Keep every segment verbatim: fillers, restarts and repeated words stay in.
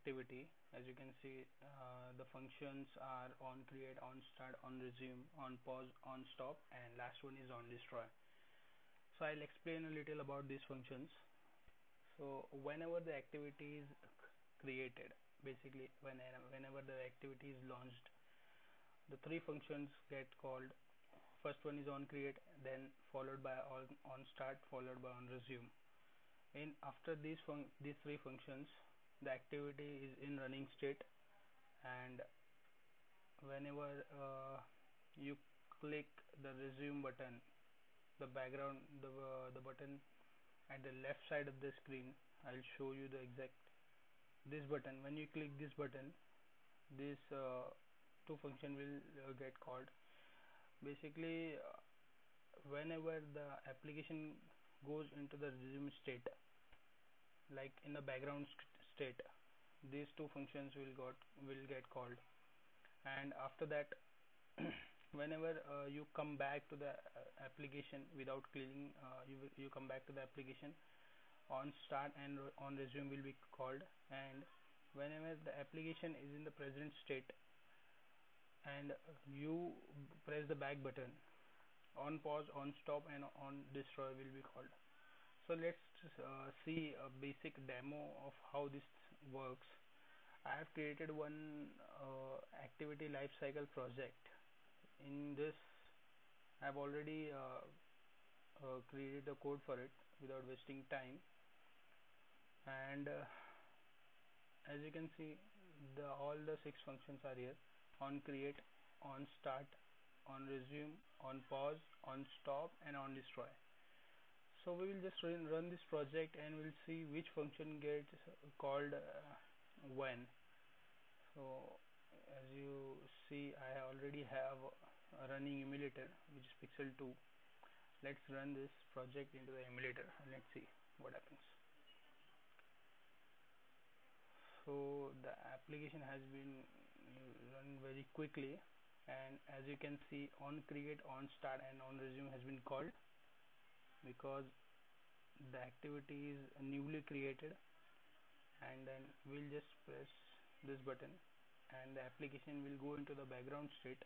activity. As you can see, uh, the functions are on create, on start, on resume, on pause, on stop, and last one is on destroy. So I'll explain a little about these functions. So whenever the activity is created, basically whenever whenever the activity is launched, the three functions get called. First one is on create, then followed by on, on start, followed by on resume. And after these fun these three functions, the activity is in running state, and whenever uh, you click the resume button, the background the uh, the button at the left side of the screen, I'll show you the exact this button. When you click this button, this uh, two function will uh, get called. Basically, uh, whenever the application goes into the resume state, like in the background st state, these two functions will got will get called. And after that, whenever uh, you come back to the uh, application without cleaning, uh, you you come back to the application, on start and on resume will be called. And whenever the application is in the present state and you press the back button, on pause, on stop, and on destroy will be called. So let's uh, see a basic demo of how this works. I have created one uh, activity lifecycle project. In this, I have already uh, uh, created the code for it without wasting time. And uh, as you can see, the all the six functions are here: on create, on start, on resume, on pause, on stop, and on destroy. So we will just run, run this project and we'll see which function gets called uh, when. So as you see, I already have a running emulator, which is Pixel two. Let's run this project into the emulator and let's see what happens. So the application has been run very quickly, and as you can see, on create, on start, and on resume has been called because the activity is newly created. And then we'll just press this button and the application will go into the background state,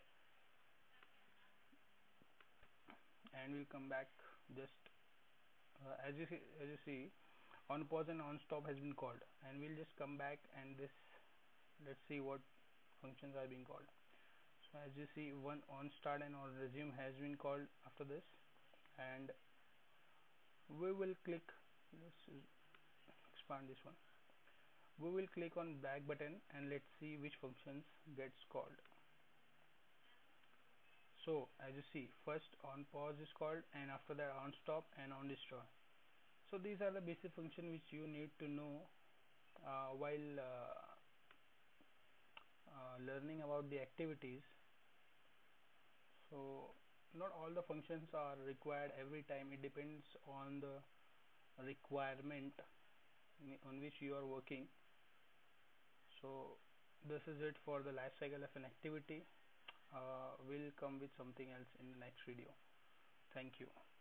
and we'll come back just uh, as you see, as you see on pause and on stop has been called, and we'll just come back and this let's see what functions are being called. So as you see, one on start and on resume has been called after this, and we will click, let's expand this one, we will click on back button and let's see which functions gets called. So as you see, first on pause is called, and after that on stop and on destroy. So these are the basic functions which you need to know uh, while uh, uh, learning about the activities. So not all the functions are required every time. It depends on the requirement on which you are working. So this is it for the life cycle of an activity. Uh, we'll come with something else in the next video. Thank you.